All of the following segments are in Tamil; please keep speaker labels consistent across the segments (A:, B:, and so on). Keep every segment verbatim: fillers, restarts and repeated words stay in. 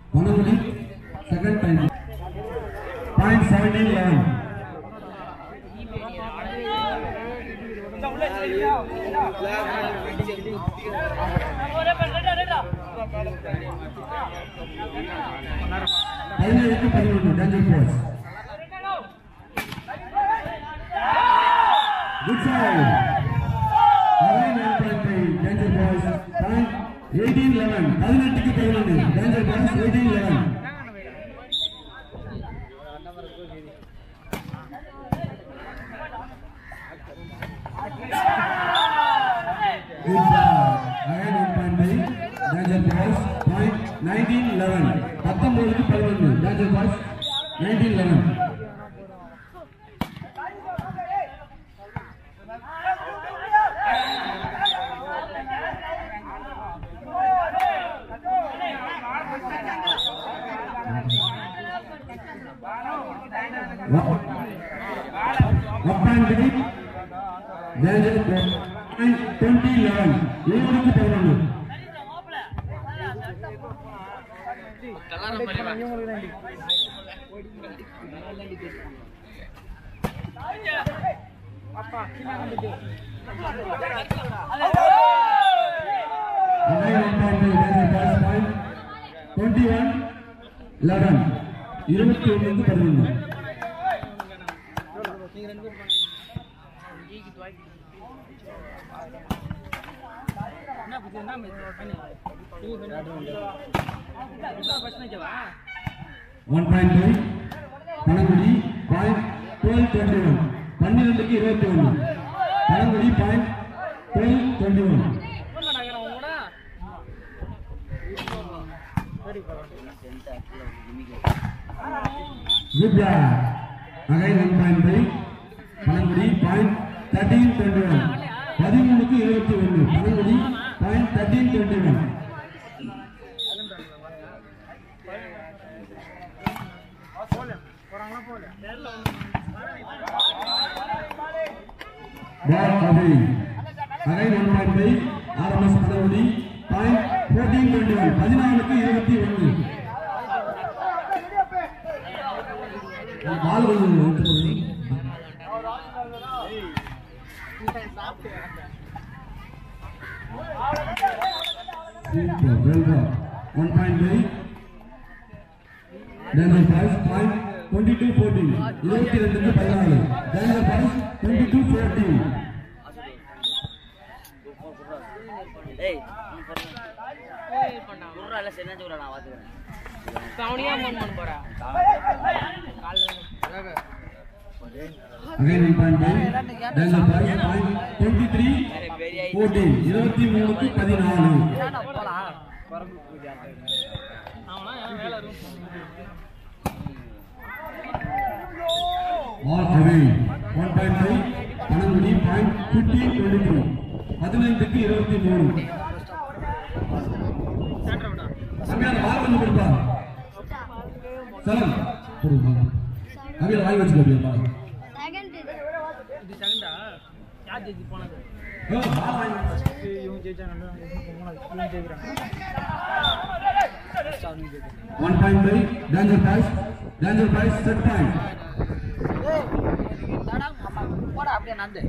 A: Panamudi, second time. Point seventeen eleven. பதினேழுக்கு பதினொன்று danger force. Good side. Again danger force. Point eighteen eleven. பதினெட்டுக்கு பதினொன்று danger force eighteen eleven. Good job. Again one point five. Danger force. Point nineteen eleven. பத்தொன்பதுக்கு பதினொன்று danger force nineteen eleven. Up and beat. Danger force. twenty eleven. இருபதுக்கு பதினொன்று. twenty-one eleven. இருபத்தி ஒன்றுக்கு பதினொன்று. one point five. Panamudi point twelve twenty-one. பன்னிரண்டுக்கு இருபத்தி ஒன்று. Panamudi point twelve twenty-one. Good job. Again one point five. Panamudi point thirteen twenty-one. பதிமூணுக்கு இருபத்தி ஒன்று. Panamudi point thirteen twenty-one. Ball away. Again one point five. R M S Panamudi point fourteen twenty-one. பதினாலுக்கு இருபத்தி ஒன்று. பால் வந்து one point five. Danger price point twenty-two fourteen. இருபத்தி ரெண்டுக்கு பதினாலு. Danger price twenty-two fourteen.
B: ஏய் ஏய் பண்ணா குறறால சென்னஞ்சு குறறா நான் பாத்துக்கறேன் கவுனியா மன் மன் போறா கால்ல
A: again one point five. Danger price point twenty-three fourteen. இருபத்தி மூணுக்கு பதினாலு.
B: போடா பரம்பு பூஜா அவனா வேல room
A: Ball away. one point five. Panamudi point fifteen twenty-two. பதினைந்துக்கு இருபத்தி மூணு. சமையல் பால் வந்து கொடுப்பா. சலம். அபில வாய் வச்சுக்கோ அபில பால்.
C: செகண்ட் இது.
B: இது செகண்டா? யார் ஜெயிச்சு போனது?
A: ஓ பால் வாய்.
B: இவங்க ஜெயிச்சாங்க. இவங்க ஜெயிச்சாங்க.
A: one point five. Danger price. Danger price set point.
B: ஏய் தடா அம்மா போடா அப்படியே Nandu.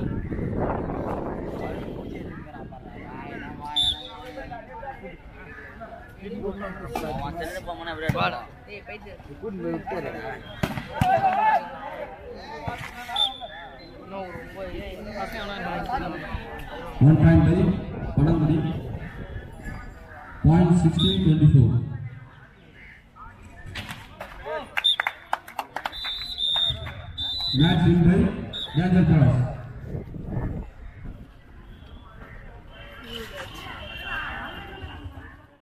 A: one point five. Panamudi point sixteen twenty-four. Match win by Danger Price.